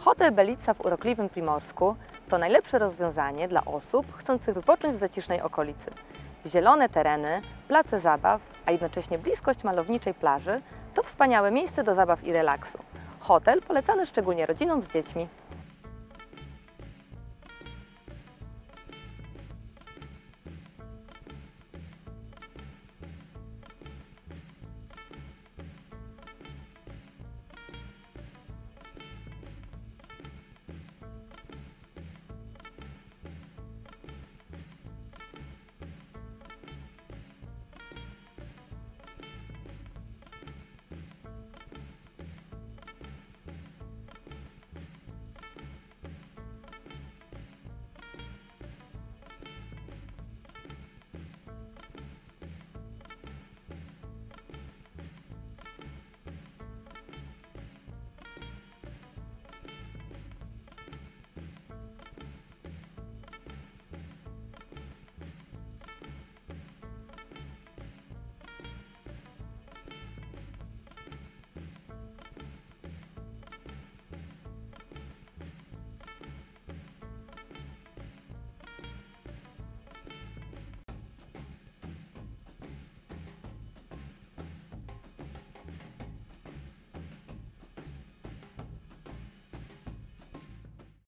Hotel Belitza w urokliwym Primorsku to najlepsze rozwiązanie dla osób chcących wypocząć w zacisznej okolicy. Zielone tereny, place zabaw, a jednocześnie bliskość malowniczej plaży to wspaniałe miejsce do zabaw i relaksu. Hotel polecany szczególnie rodzinom z dziećmi.